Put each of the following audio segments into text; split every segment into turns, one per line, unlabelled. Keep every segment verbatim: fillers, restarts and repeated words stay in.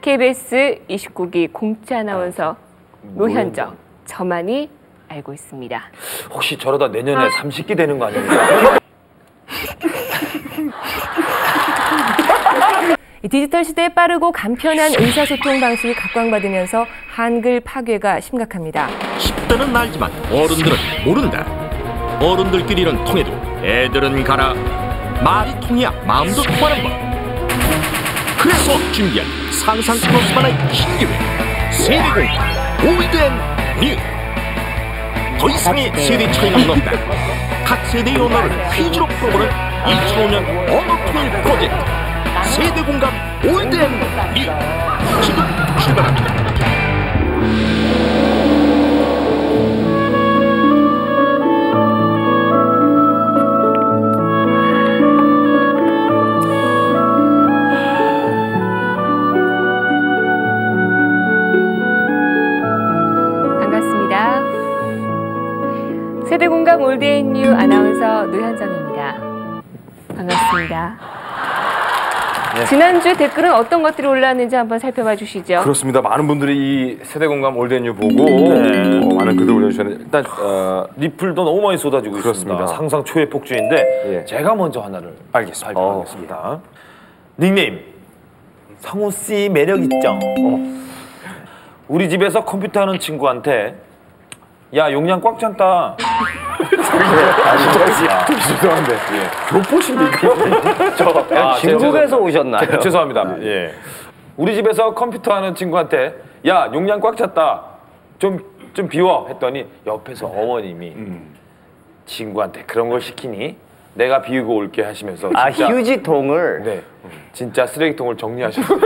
케이비에스 이십구 기 공짜 아나운서 노현정, 저만이 알고 있습니다.
혹시 저러다 내년에 아. 삼십 기 되는 거 아닙니까?
디지털 시대의 빠르고 간편한 의사소통 방식이 각광받으면서 한글 파괴가 심각합니다.
십 대는 알지만 어른들은 모른다. 어른들끼리는 통해도 애들은 가라. 말이 통해야 마음도 통하는 법. 그래서 준비한 상상 플러스 만화의 신기회 세대공감 올드 앤 뉴. 더 이상의 세대 차이는 없다. 각 세대의 언어를 퀴즈로 풀어보는 이천오 년 언어통일 프로젝트 세대공감 올드 앤 뉴. 지금 출발합니다.
세대공감 올드앤뉴 아나운서 노현정입니다. 반갑습니다. 네. 지난주 댓글은 어떤 것들이 올라왔는지 한번 살펴봐 주시죠.
그렇습니다. 많은 분들이 이 세대공감 올드앤뉴 보고 네. 어, 많은 글을 올려주셨는데 일단 어, 리플도 너무 많이 쏟아지고 그렇습니다. 있습니다. 상상 초의 폭주인데 예. 제가 먼저 하나를 알겠습니다. 발표하겠습니다. 어. 닉네임 성우씨 매력 있죠? 어. 우리 집에서 컴퓨터 하는 친구한테 야 용량 꽉 찼다. 아, 죄송한데 교포십니까? 저
아, 중국에서 오셨나요?
제, 죄송합니다. 예. 우리 집에서 컴퓨터 하는 친구한테 야 용량 꽉 찼다. 좀 좀 비워 했더니 옆에서 어머님이 음. 친구한테 그런 걸 시키니 내가 비우고 올게 하시면서
아
진짜,
휴지통을
네 진짜 쓰레기통을 정리하셨어요.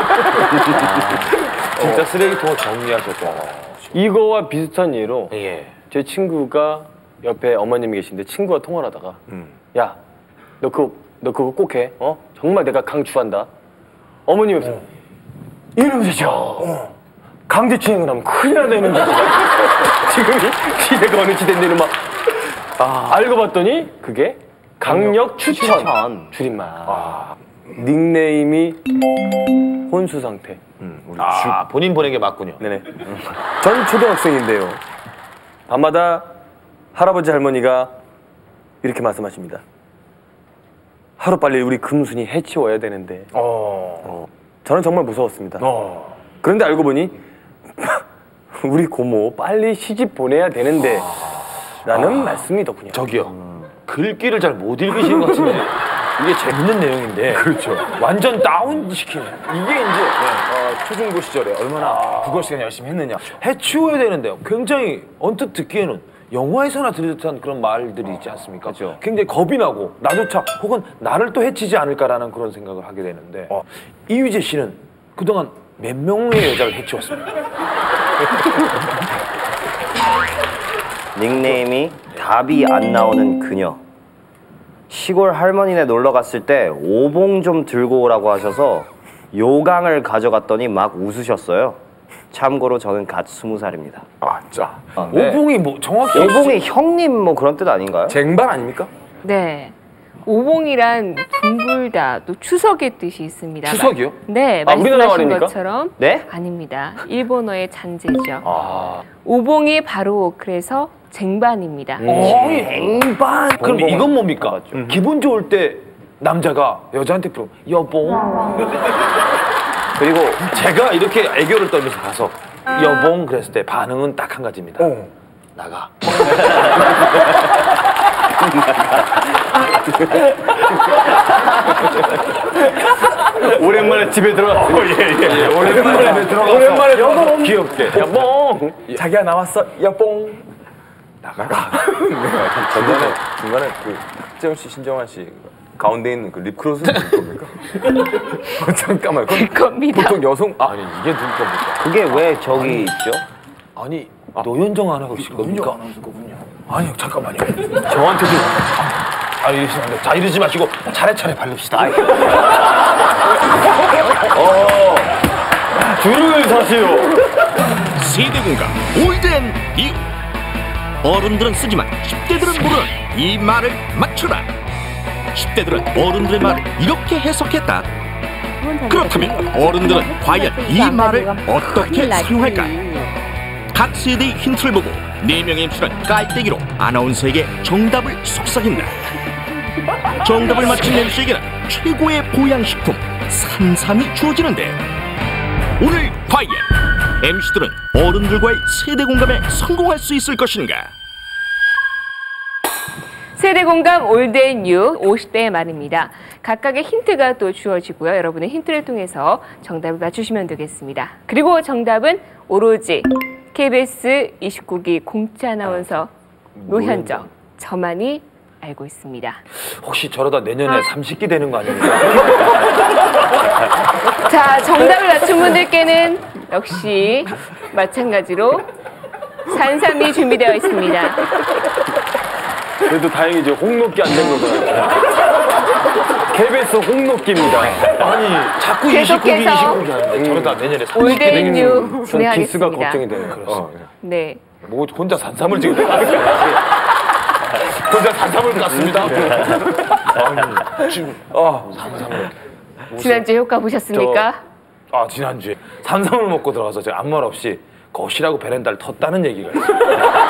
아, 진짜 쓰레기통을 정리하셨죠.
이거와 비슷한 예로
예.
제 친구가 옆에 어머님이 계신데 친구와 통화를 하다가 음. 야, 너 그거, 너 그거 꼭 해. 어? 정말 내가 강추한다. 어머님이 어. 이놈 자식아. 어. 강제추행을 하면 큰일 나는 자식아. 지금이 시대가 어느 시대인데는 막 아. 알고 봤더니 그게 강력 추천, 추천. 줄임말. 아. 닉네임이 혼수 상태.
음, 우리 아, 주... 본인 보낸 게 맞군요.
네네. 전 초등학생인데요. 밤마다 할아버지 할머니가 이렇게 말씀하십니다. 하루빨리 우리 금순이 해치워야 되는데. 어. 어. 저는 정말 무서웠습니다. 어. 그런데 알고 보니 우리 고모 빨리 시집 보내야 되는데 아. 라는 아. 말씀이더군요.
저기요. 음. 글귀를 잘 못 읽으시는 것 같은데 이게 재밌는 내용인데 그렇죠. 완전 다운시키네.
이게 이제 네. 어, 초중고 시절에 얼마나 아. 국어 시간 열심히 했느냐.
해치워야 되는데요. 굉장히 언뜻 듣기에는 영화에서나 들었던 그런 말들이 있지 않습니까? 그렇죠. 굉장히 겁이 나고 나조차 혹은 나를 또 해치지 않을까라는 그런 생각을 하게 되는데 어. 이휘재 씨는 그동안 몇 명의 여자를 해치웠습니까?
닉네임이 답이 안 나오는 그녀. 시골 할머니네 놀러 갔을 때 오봉 좀 들고 오라고 하셔서 요강을 가져갔더니 막 웃으셨어요. 참고로 저는 갓 스무 살입니다.
아, 짜. 아, 네. 오봉이 뭐 정확히
오봉이 형님 뭐 그런 뜻 아닌가요?
쟁반 아닙니까?
네. 오봉이란 둥글다, 또 추석의 뜻이 있습니다.
추석이요?
네,
아,
말씀하신 것처럼
네?
아닙니다. 일본어의 잔재죠. 아. 오봉이 바로 그래서 쟁반입니다.
음. 쟁반. 그럼 이건 뭡니까? 음. 기분 좋을 때 남자가 여자한테 부르면 여봉. 그리고 제가 이렇게 애교를 떨면서 가서 여봉 그랬을 때 반응은 딱 한 가지입니다. 어. 나가.
오랜만에 집에 들어갔어.
어, 예, 예, 예. 오랜만에 집에 들어갔어.
오랜만에 여봉.
귀엽게.
여봉. 자기야 나왔어. 여봉.
나가라.
중간에 중간에 그 박재훈 씨, 신정환 씨 가운데 있는 그 립크로스는 누구 겁니까? 어, 잠깐만.
제 겁니다.
보통 여성 아,
아니 이게 누구 겁니까?
그게 왜 저기
아니,
있죠?
아니 아, 노현정 아나운서 겁니까? 아나운서거든요. 아니요 잠깐만요.
저한테도
아 이러시면 안 돼. 자 이러지 마시고 차례차례 바릅시다.
어. 줄을 서시오.
세대공감 올드 앤 뉴. 어른들은 쓰지만 십 대들은 모르는 이 말을 맞춰라. 십 대들은 어른들의 말을 이렇게 해석했다. 그렇다면 어른들은 과연 이 말을 어떻게 사용할까? 각 세대의 힌트를 보고 네 명의 엠씨는 깔때기로 아나운서에게 정답을 속삭인다. 정답을 맞힌 엠씨에게는 최고의 보양식품 산삼이 주어지는데 오늘 과연 엠씨들은 어른들과의 세대 공감에 성공할 수 있을 것인가?
세대 공감 올드앤뉴 오십 대의 말입니다. 각각의 힌트가 또 주어지고요. 여러분의 힌트를 통해서 정답을 맞추시면 되겠습니다. 그리고 정답은 오로지 케이비에스 이십구 기 공채 아나운서 노현정 저만이 알고 있습니다.
혹시 저러다 내년에 삼십 기 되는 거 아닙니까?
자, 정답을 맞춘 분들께는 역시 마찬가지로 산삼이 준비되어 있습니다.
그래도 다행이죠. 홍록기 안 된 거잖아요. 케이비에스 홍록기입니다.
아니 자꾸 이십구 기
계속해서
이십구 기 하는데 저러다 내년에 삼십 기 되는 거.
올드앤뉴
전 기스가
진행하겠습니다.
걱정이 되네요.
어,
네.
뭐 혼자 산삼을 지금 혼자 산삼을 갔습니다. 아니 지금 아 산삼을
지난주 효과 보셨습니까?
저, 아 지난주에 산삼을 먹고 들어가서 제가 아무 말 없이 거시라고 베란다를 텄다는 얘기가 있어요.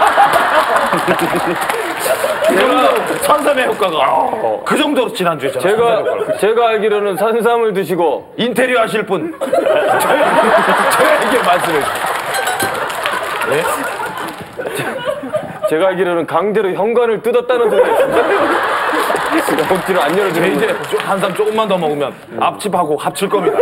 산삼의 효과가 어, 그 정도로 지난주에
제가 제가 알기로는 산삼을 드시고
인테리어 하실 분 저에게 말씀해 주세요. 네?
제가 알기로는 강제로 현관을 뜯었다는 소리. 억지로 안 열어주는.
이제 산삼 조금만 더 먹으면 앞집하고 합칠 겁니다.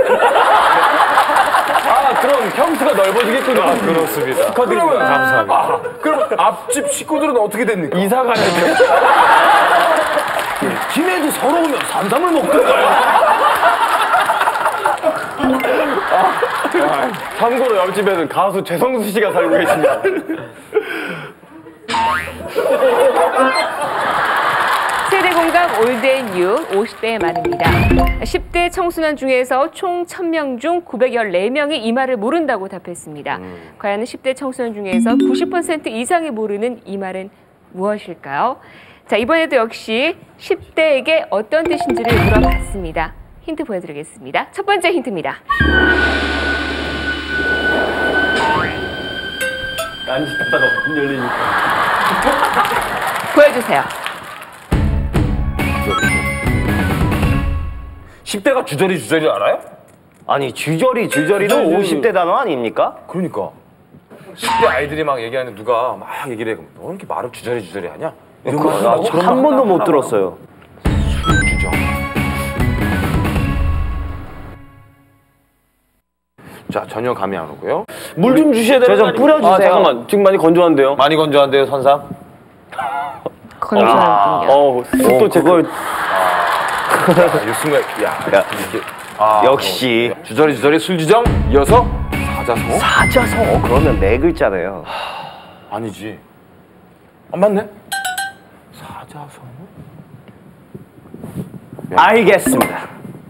아 그럼 평수가 넓어지겠군요.
아, 그렇습니다.
축하드립니다.
감사합니다. 아, 그럼 앞집 식구들은 어떻게 됩니까?
이사 가야 돼요.
지네도 서러우면 산삼을 먹던가요.
아, 참고로 옆집에는 가수 최성수 씨가 살고 계십니다.
세대 공감 올드앤뉴 오십 대의 말입니다. 십 대 청소년 중에서 총 천 명 중 구백십사 명이 이 말을 모른다고 답했습니다. 음. 과연 십 대 청소년 중에서 구십 퍼센트 이상이 모르는 이 말은 무엇일까요? 자, 이번에도 역시 십 대에게 어떤 뜻인지를 물어봤습니다. 힌트 보여드리겠습니다. 첫 번째 힌트입니다.
안 씻다가 문 열리니까.
보여주세요.
십 대가 주저리 주저리 알아요?
아니 주저리 주저리도
주저리.
오십 대 단어 아닙니까?
그러니까 십 대 아이들이 막 얘기하는데 누가 막 얘기를 해. 너 이렇게 말을 주저리 주저리 하냐? 이런 거
나 한 번도 못 들었어요.
주저. 자, 전혀 감이 안 오고요. 물 좀 주셔야 되는
저 좀 뿌려주세요.
아 잠깐만 지금 많이 건조한데요.
많이 건조한데요, 산삼?
건조한 분이요.
어, 또 그걸
이 순간, 야, 이렇게. 아,
역시
어, 주저리 주저리 술주정 이어서 사자성어?
사자성어 그러면 네 글자네요.
아니지. 안 맞네? 사자성어?
알겠습니다.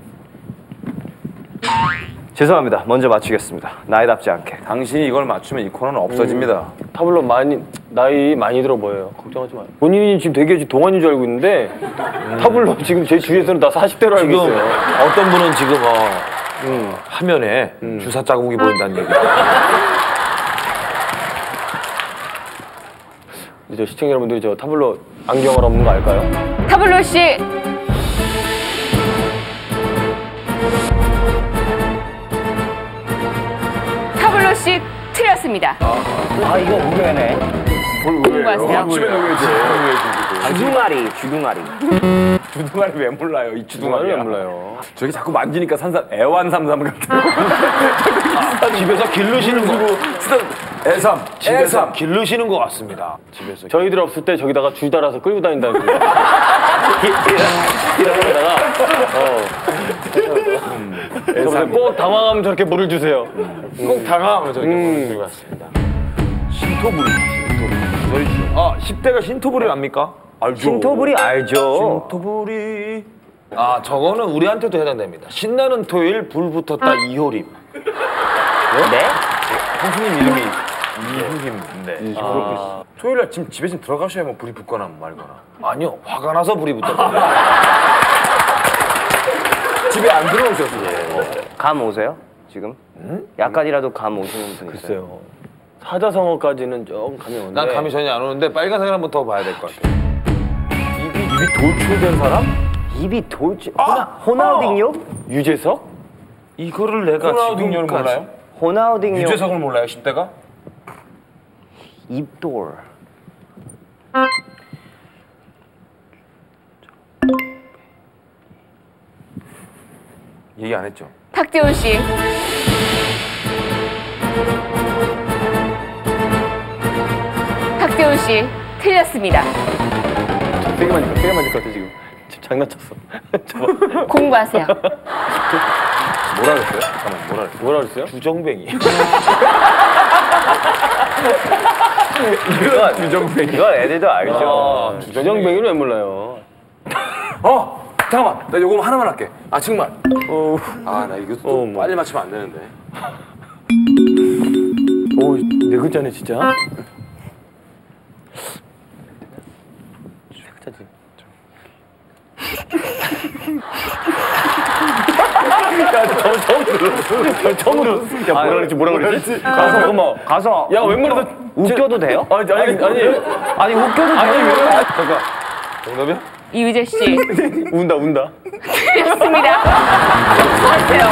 죄송합니다. 먼저 맞추겠습니다. 나이답지 않게.
당신이 이걸 맞추면 이 코너는 없어집니다.
타블로 많이 나이 많이 들어 보여요. 걱정하지 마요. 본인이 지금 되게 동안인 줄 알고 있는데 음. 타블로 지금 제 주위에서는 다 사십 대로 알고
지금
있어요.
어떤 분은 지금 어,
음.
화면에 음. 주사 자국이 보인다는 얘기.
이제 시청자 여러분들이 저 타블로 안경을 없는 거 알까요?
타블로 씨. 타블로 씨 틀렸습니다.
아 이거 의외네.
공부하세요.
주둥아리, 주둥아리.
주둥아리 왜 몰라요? 이
주둥아리
주둥아리
안 몰라요.
저기 자꾸 만지니까 산삼 애완삼삼 같아요. 아, 집에서 기르시는 거. 애삼, 집에서 기르시는 것 같습니다. 집에서.
저희들 없을 때 저기다가 줄 달아서 끌고 다닌다는 거예요. 이러다가 어. 음. 꼭 당황하면 저렇게 물을 주세요.
음. 꼭 당황하면 저렇게
음.
물을 들고 왔습니다. 신토부리. 신토부리. 아, 십 대가 신토부리 압니까? 알죠.
신토부리 알죠.
신토부리. 아, 저거는 우리한테도 해당됩니다. 신나는 토요일 불 붙었다 이효림.
네?
형수님 이름이 이효림인데. 아. 토요일날 지금 집에 좀 들어가셔야 뭐 불이 붙거나 말거나. 아니요, 화가 나서 불이 붙었거든요. 집에 안 들어오셨어요.
감 오세요? 지금? 약간이라도 감 오시는 분 있어요?
글쎄요. 사자성어까지는 좀 감이 오는데.
난 감이 전혀 안 오는데 빨간색을 한번 더 봐야 될 것 같아. 입이 입이 돌출된 사람?
입이 돌지. 호나, 호나우딩요?
유재석?
이거를 내가
호나우딩요를
지금까지-
몰라요?
호나우딩요.
유재석을 몰라요, 십 대가?
입돌.
얘기 안 했죠?
탁재훈 씨. 탁재훈 씨 틀렸습니다.
세게 맞을 것, 세게 맞을 것 같아 지금. 지금 장난쳤어. 저거
공부하세요.
뭐라 그랬어요? 잠깐만, 뭐라 그랬어요?
뭐라 그랬어요?
주정뱅이.
이거 주정뱅이. 이거 애들도 알죠.
주정뱅이는 왜 몰라요?
어! 잠깐만, 나 요거 하나만 할게. 아, 정말. 어, 아, 나 이거 또
어, 뭐.
빨리 맞추면 안 되는데.
오, 네 글자네 진짜. 세 글자지. 야, 저 처음 들었어. 처음 들었어. 야, 뭐라 그랬지? 뭐라 그랬지? 가서 잠깐만.
가서
야, 웬만해서
웃겨도 돼요?
아니, 아니, 아니.
아니 웃겨도
아니,
돼요?
왜? 잠깐.
정답이야?
이휘재 씨
운다, 운다.
틀렸습니다. 공부하세요.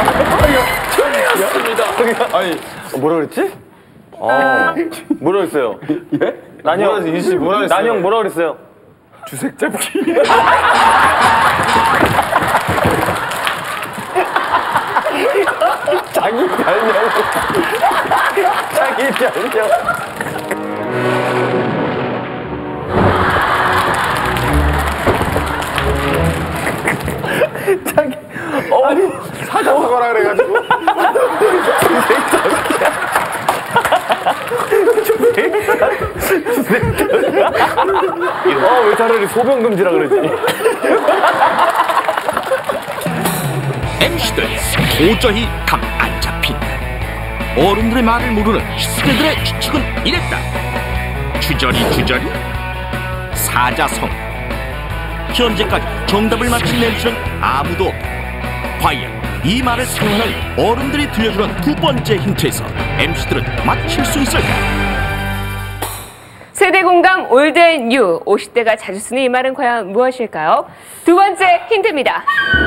아니, 어, 뭐라 그랬지? 아, 뭐라 그랬어요? 예? 난형,
이씨 뭐라 그랬어요?
난형 뭐라 그랬어요?
주색 잡기.
자기 별명. 자기 별명. 자기, 어, 아니,
사자사거라 그래가지고.
아, 왜 차라리 소변금지라 그러지?
엠씨들 도저히 감 안 잡힌다. 어른들의 말을 모르는 십 대들의 추측은 이랬다. 주저리 주저리 사자성. 현재까지 정답을 맞힌 엠씨는 아무도 없다. 과연 이 말을 사용하는 어른들이 들려주는 두 번째 힌트에서 엠씨들은 맞힐 수 있을까?
세대 공감 올드 앤 뉴. 오십 대가 자주 쓰는 이 말은 과연 무엇일까요? 두 번째 힌트입니다.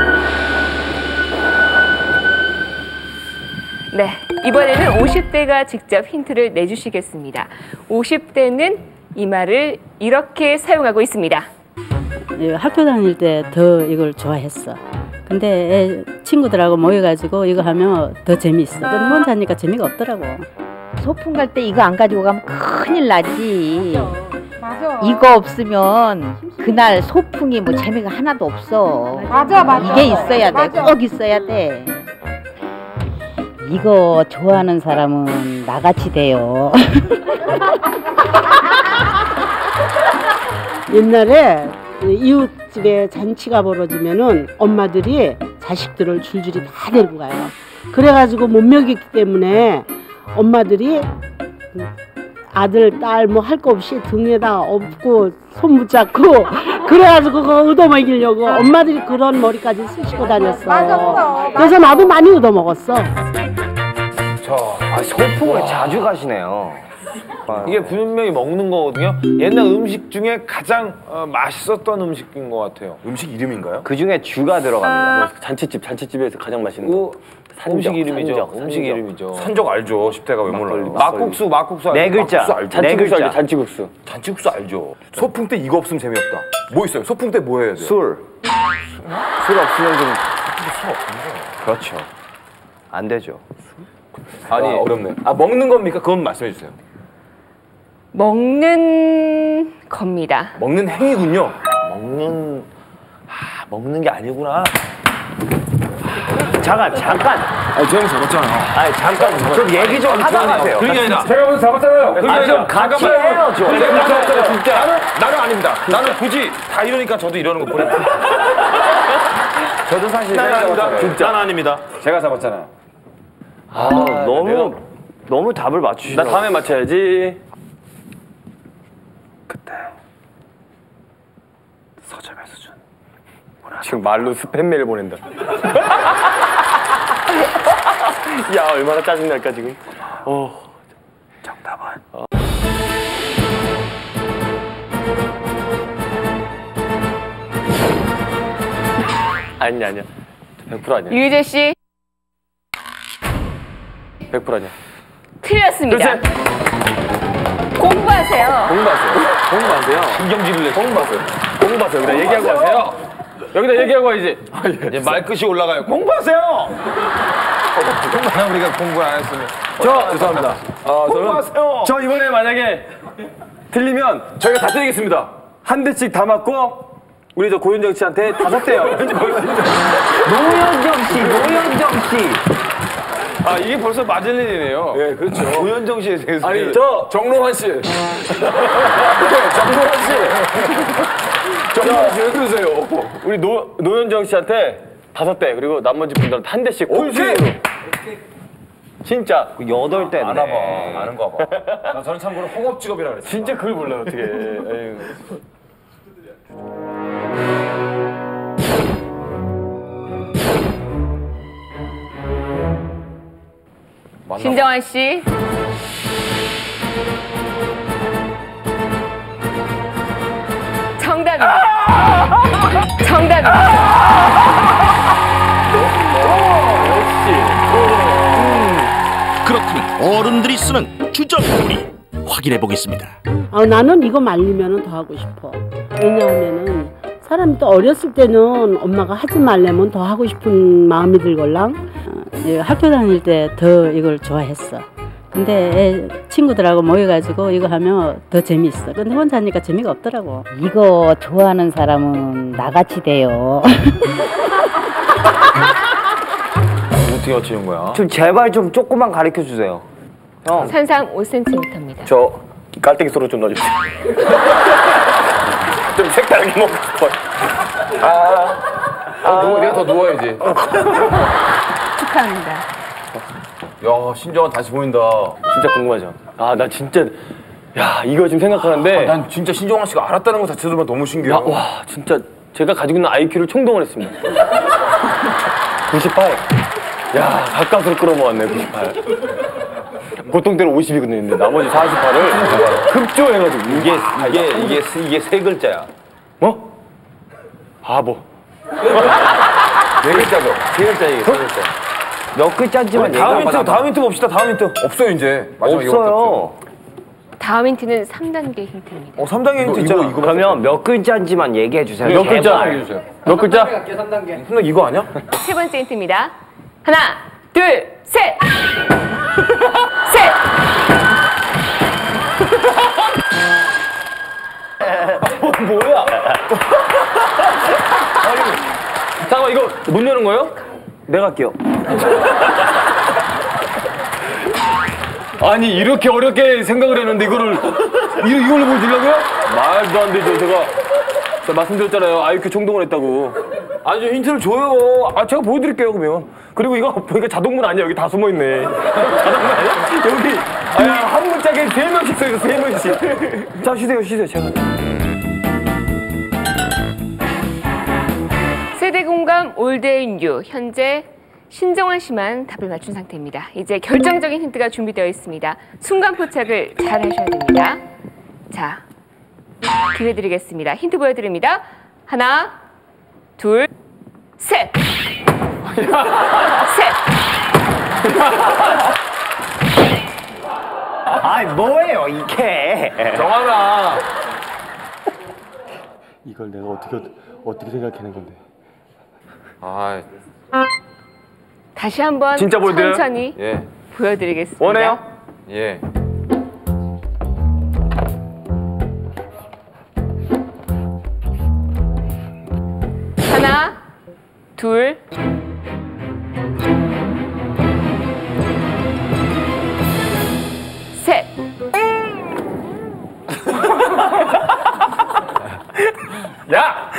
네, 이번에는 오십 대가 직접 힌트를 내주시겠습니다. 오십 대는 이 말을 이렇게 사용하고 있습니다.
예, 학교 다닐 때 더 이걸 좋아했어. 근데 애 친구들하고 모여가지고 이거 하면 더 재미있어. 근데 혼자 하니까 재미가 없더라고.
소풍 갈 때 이거 안 가지고 가면 큰일 나지. 맞아. 이거 없으면 그날 소풍이 뭐 재미가 하나도 없어.
맞아, 맞아.
이게 있어야 돼.
맞아.
꼭 있어야 돼. 이거 좋아하는 사람은 나같이 돼요.
옛날에 이웃집에 잔치가 벌어지면은 엄마들이 자식들을 줄줄이 다 데리고 가요. 그래가지고 못 먹이기 때문에 엄마들이 아들, 딸 뭐 할 거 없이 등에다 업고 손 붙잡고 그래가지고 그거 얻어먹이려고 엄마들이 그런 머리까지 쓰시고 다녔어. 맞아. 그래서 나도 많이 얻어먹었어.
아, 소풍을 자주 가시네요.
이게 분명히 먹는 거거든요. 옛날 음식 중에 가장 어, 맛있었던 음식인 것 같아요.
음식 이름인가요?
그 중에 주가 들어갑니다.
뭐 잔치집, 잔치집에서 가장 맛있는 거.
산적, 음식 이름이죠.
산적,
음식
산적.
이름이죠.
산적 알죠. 십 대가 왜 몰라요?
막국수, 막국수
네
알죠?
글자.
막국수 알죠?
네
잔치국수
글자.
알죠? 잔치국수.
잔치국수 알죠. 소풍 때 이거 없으면 재미없다. 뭐 있어요? 소풍 때 뭐 해야 돼요?
술. 술 없으면 좀 그렇죠. 안 되죠.
아니, 어렵네. 아, 먹는 겁니까? 그건 말씀해 주세요.
먹는 겁니다.
먹는 행위군요. 먹는 아, 먹는 게 아니구나.
잠깐, 잠깐.
아, 저형 잡았잖아요.
아니, 잠깐. 좀 얘기 좀 하다 가세요.
그게 아니라
제가 먼저 잡았잖아요.
그게
아,
아니라
좀 같이 해요, 좀.
그게 아니라 진짜 나는 나는 아닙니다. 나는 굳이 다 이러니까 저도 이러는 거 보내.
저도 사실
나는 아닙니다.
진짜.
나는 아닙니다.
제가 잡았잖아요.
아, 너무 너무 답을 맞추시죠.
나 다음에 맞춰야지.
그때 서점에서 준 문화
지금 말로 스팸 메일 보낸다. 야, 얼마나 짜증날까 지금. 어.
정답은
어. 아니야, 아니야. 백 퍼센트 아니야.
유희재 씨
백 퍼센트 아니야.
틀렸습니다.
글쎄.
공부하세요.
공부하세요. 공부하세요.
신경질을 내.
공부하세요. 공부하세요. 여기다 얘기하고 하세요. 여기다 얘기하고 이제.
이제 말끝이 올라가요. 공부하세요. 얼마나 우리가 공부 안 했으면.
저 죄송합니다. 어,
공부하세요.
저는 저 이번에 만약에 틀리면 저희가 다 드리겠습니다. 한 대씩 다 맞고 우리 저 고현정 씨한테 다섯 대요.
노현정 씨, 노현정 씨.
아 이게 벌써 맞을 일이네요.
네, 그렇죠.
고현정 씨에 대해서.
아니 저 정로환 씨. 네, 정로환 씨. 정로환 씨 왜 그러세요? 우리 노 노현정 씨한테 다섯 대 그리고 나머지 분들한테 한 대씩 콜스로. 진짜
여덟 대인데.
아나 봐, 아는가 봐. 나 저는 참고로 홍업직업이라 그랬어.
진짜 그걸 몰라요 어떻게. 에휴.
신정환 씨. 정답입니다. 정답입니다.
그렇다면 어른들이 쓰는 주전부리 확인해 보겠습니다.
아, 나는 이거 말리면 더 하고 싶어. 왜냐하면은 사람이 또 어렸을 때는 엄마가 하지 말려면 더 하고 싶은 마음이 들걸랑.
어, 학교 다닐 때 더 이걸 좋아했어. 근데 애 친구들하고 모여가지고 이거 하면 더 재미있어. 근데 혼자 하니까 재미가 없더라고.
이거 좋아하는 사람은 나같이 돼요.
어떻게 맞추는 거야?
좀 제발 좀 조금만 가르쳐 주세요. 형.
산삼 오 센티미터입니다.
저 깔때기 소로 좀 넣어주세요. 좀 색다르게 먹고 싶어. 아, 아, 누워, 내가 더 누워야지.
축하합니다.
야 신정환 다시 보인다.
진짜 궁금하죠? 아, 나 진짜, 야, 이거 지금 생각하는데.
아, 난 진짜 신정환 씨가 알았다는 것 자체로만 너무 신기해.
야, 와, 진짜 제가 가지고 있는 아이큐를 총동원했습니다. 구십팔. 야, 가까스로 끌어모았네, 구십팔. 보통 때는 오십이거든요. 나머지 사십팔을 급조해가지고.
이게 이게 이게 이게 세 글자야.
뭐? 바보.
네 글자죠. 세 글자 이게 세 글자.
몇 글자인지만
다음
얘기해.
힌트 다음 힌트 봅시다. 다음 힌트 없어요 이제. 마지막 이거밖에
없어요.
다음 힌트는 삼 단계 힌트입니다.
어 삼 단계 힌트 있잖아.
이거 그러면 몇 글자인지만 얘기해 주세요.
몇 글자?
제발.
알려주세요. 몇 글자?
삼 단계 이거 아니야?
세 번째 힌트입니다. 하나, 둘, 셋! 셋!
뭐야? 아니, 잠깐만, 이거 문 여는 거예요?
내가 할게요.
아니, 이렇게 어렵게 생각을 했는데 이거를 이, 이걸로 보여주려고요? 말도 안 되죠. 제가, 제가 말씀드렸잖아요. 아이큐 총동원했다고. 아니, 저 힌트를 줘요. 아, 제가 보여드릴게요, 그러면. 그리고 이거 보니까 자동문 아니야. 여기 다 숨어있네. 자동문 아니야? 여기 아야, 한 문짝에 세 명씩 써있어, 세 명씩. 자, 쉬세요, 쉬세요. 제가.
세대 공감 올드앤뉴. 현재 신정환 씨만 답을 맞춘 상태입니다. 이제 결정적인 힌트가 준비되어 있습니다. 순간 포착을 잘 하셔야 됩니다. 자, 기회 드리겠습니다. 힌트 보여드립니다. 하나, 둘, 셋! 셋!
아이 뭐예요 이게?
정하나. 이걸 내가 어떻게 어떻게 생각하는 건데?
아
다시 한번
진짜 보여드려요?
천천히
예.
보여드리겠습니다.
원해요?
예.
하나, 둘, 셋.
야!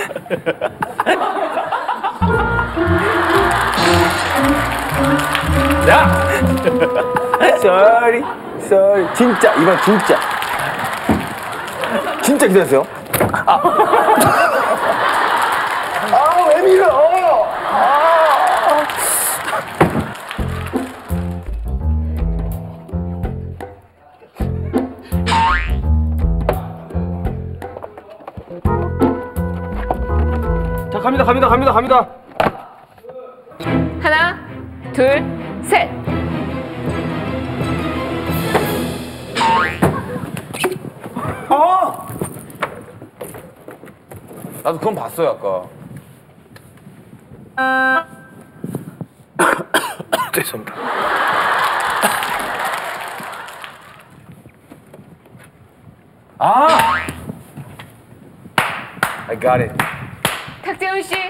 야! 쏘리, 쏘리. 진짜, 이번 진짜. 진짜 기다렸어요. 아, 아, 왜 밀어? 갑니다 갑니다 갑니다 갑니다.
하나, 둘, 셋.
아! 나도 그건 봤어요 아까. 죄송합니다. 아! I got it.
탁재훈 씨.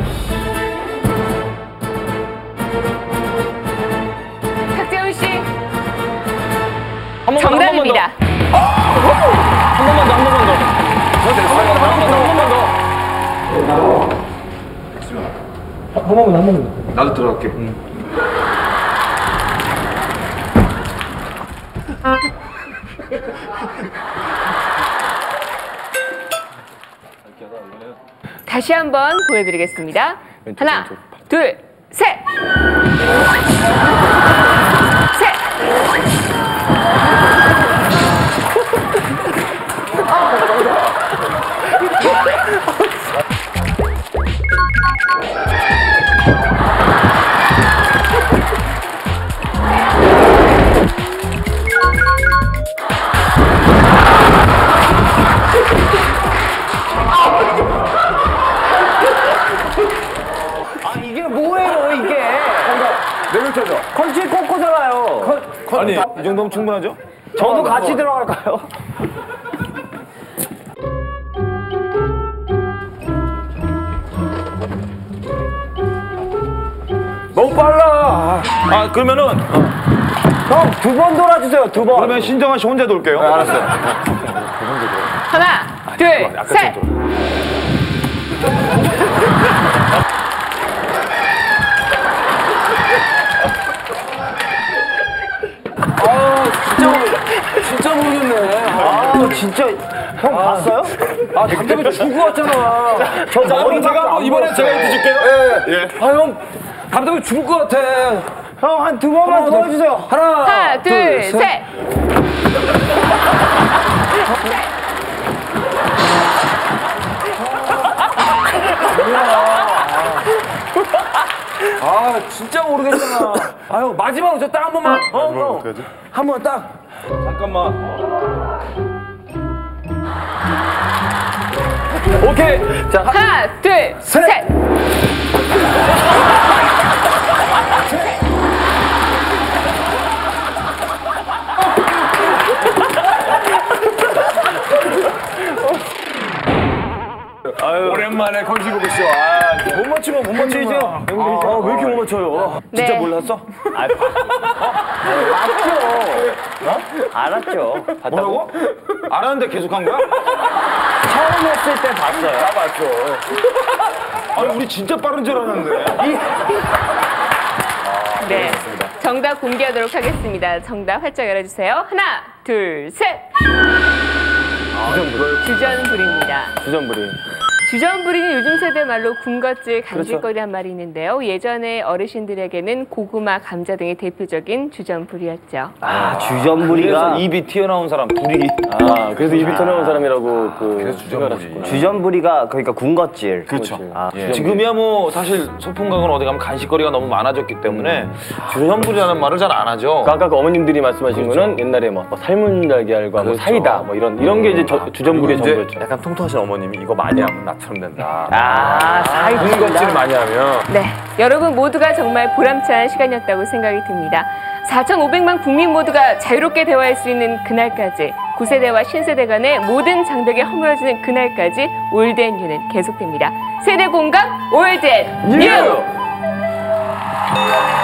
탁재훈 씨. 정답입니다.
한 번만 더, 한 번만 더. 저 됐어요. 한 번만 더, 한 번만 더. 한 번만 더, 한 번만 더.
나도 들어갈게. 응.
다시 한번 보여드리겠습니다. 하나, 둘, 셋. 셋.
몇 글자죠?
컨치 꼬꼬잖아요.
아니 이 정도면 충분하죠?
저도 같이 들어갈까요?
너무 빨라. 아 그러면은
형 두 번 돌아주세요. 두 번.
그러면 신정환 씨 혼자 돌게요. 네, 알았어요.
하나, 둘, 셋.
진짜 모르겠네.
아 진짜 형 봤어요?
아 담배를 주고 왔잖아.
저 머리
제가 한번 이번에 제가 해드릴게요.
예. 예. 아 형 담배를 죽을 것 같아.
형 한 두 번만 더 해주세요.
하나,
하나, 둘, 셋. 셋.
아 진짜 모르겠잖아. 아유 마지막으로 저 딱 한 번만. 어? 어. 한 번 딱.
잠깐만.
오케이. 자 하,
하나, 둘, 셋. 셋.
아유, 오랜만에 건지 보고 있어. 아, 못 맞추면 못 맞추죠.
아, 왜 이렇게 못 맞춰요?
네.
진짜 몰랐어?
아, 맞죠. 어? 알았죠.
뭐라고? 알았는데 계속 한 거야?
처음 했을 때 봤어요.
다 봤죠. 아니 우리 진짜 빠른 줄 알았는데.
네. 정답 공개하도록 하겠습니다. 정답 활짝 열어주세요. 하나, 둘, 셋.
주전부리.
주전부리입니다.
주전부리.
주전부리는 요즘 세대 말로 군것질 간질거리란 말이 있는데요. 예전에 어르신들에게는 고구마, 감자 등이 대표적인 주전부리였죠.
아, 주전부리가
입이 튀어나온 사람 둘이.
아 그래서 입이 튀어나온 사람이라고 그
그래서 주전부리.
주전부리가 그러니까 군것질.
그렇죠.
아,
예. 지금이야 뭐 사실 소풍강은 어디 가면 간식거리가 너무 많아졌기 때문에
음.
주전부리라는 말을 잘 안 하죠.
아까 그 어머님들이 말씀하신
그렇죠.
거는 옛날에 뭐 삶은 달걀과 뭐
그렇죠.
사이다 뭐 이런 이런 게 이제 저, 주전부리의
이제
전부였죠.
약간 통통하신 어머님이 이거 많이 하면 나처럼 된다.
아, 사이다.
군것질을 많이 하면
네, 여러분 모두가 정말 보람찬 시간이었다고 생각이 듭니다. 사천오백만 국민 모두가 자유롭게 대화할 수 있는 그날까지, 구세대와 신세대 간의 모든 장벽이 허물어지는 그날까지 올드앤뉴는 계속됩니다. 세대 공감 올드앤뉴!